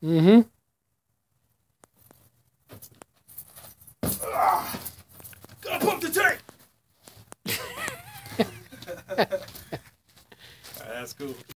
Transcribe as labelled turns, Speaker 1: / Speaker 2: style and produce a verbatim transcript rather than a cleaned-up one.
Speaker 1: Mm-hmm.
Speaker 2: Ah, gotta pump the tank. Right, that's cool.